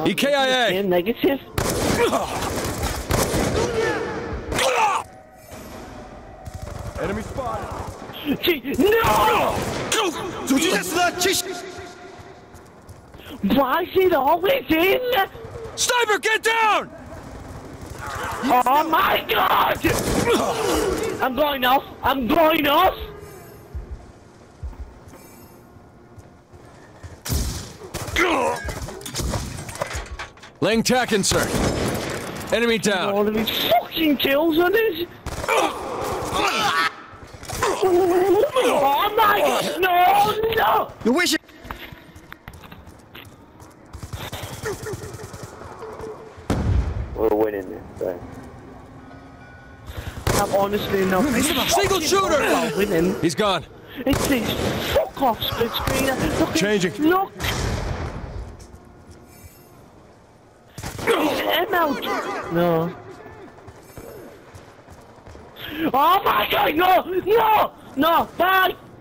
EKIA! Negative. Enemy spotted! No! Why is it always in? Sniper, get down! Oh my god! I'm going off! I'm going off! Laying tack insert. Enemy down. All of these fucking kills on this! Oh my god! No! No! You wish it. We're winning this thing. I'm honestly not. Single shooter! Winning. He's gone. It's this fuck off split screen. Look, Changing. Look. It's ML. No. Oh my god! No! No! No! Bye!